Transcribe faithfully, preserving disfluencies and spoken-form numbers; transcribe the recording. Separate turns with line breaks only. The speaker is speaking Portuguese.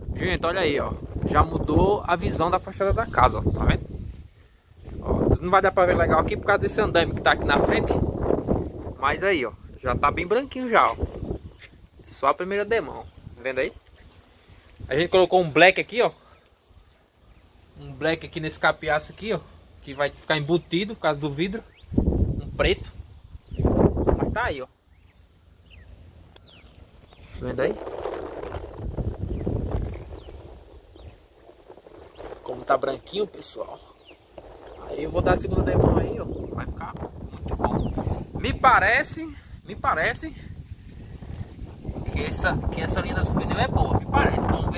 Gente, olha aí, ó. Já mudou a visão da fachada da casa, ó. Tá vendo? Ó, não vai dar pra ver legal aqui por causa desse andame que tá aqui na frente. Mas aí, ó. Já tá bem branquinho já, ó. Só a primeira demão. Tá vendo aí? A gente colocou um black aqui, ó. Um black aqui nesse capiaço aqui, ó. Que vai ficar embutido por causa do vidro. Um preto. Mas tá aí, ó. Tá vendo aí? Como tá branquinho, pessoal. Aí eu vou dar a segunda demão aí, ó. Vai ficar muito bom. Me parece, me parece que essa, que essa linha da pneu é boa. Me parece. Vamos